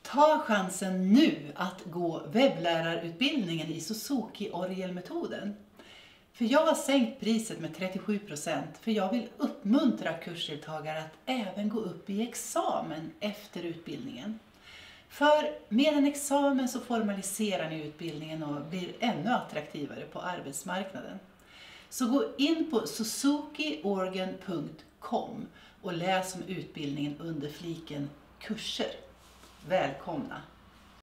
Ta chansen nu att gå webblärarutbildningen i Suzuki-orgelmetoden. För jag har sänkt priset med 37% för jag vill uppmuntra kursdeltagare att även gå upp i examen efter utbildningen. För med en examen så formaliserar ni utbildningen och blir ännu attraktivare på arbetsmarknaden. Så gå in på suzukiorgan.com och läs om utbildningen under fliken kurser. Välkomna!